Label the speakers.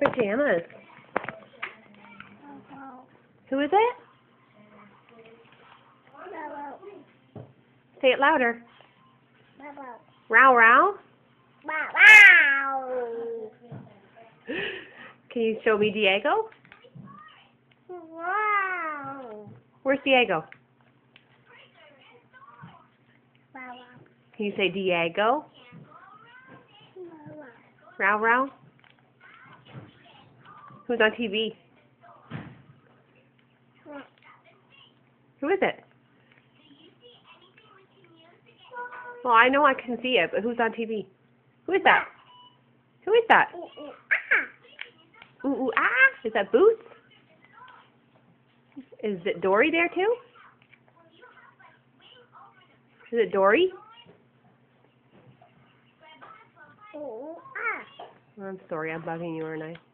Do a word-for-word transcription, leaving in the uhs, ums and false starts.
Speaker 1: pajamas? Who is it? Say it louder. Row row. Can you show me Diego?
Speaker 2: Wow.
Speaker 1: Where's Diego?
Speaker 2: Wow.
Speaker 1: Can you say Diego? Row row. Who's on T V? Who is it? Well, I know I can see it, but who's on T V? Who is that? Who is that? Ooh, ooh, ah! Is that Boots? Is it Dory there too? Is it Dory?
Speaker 2: Ooh, ah.
Speaker 1: I'm sorry, I'm bugging you, aren't I?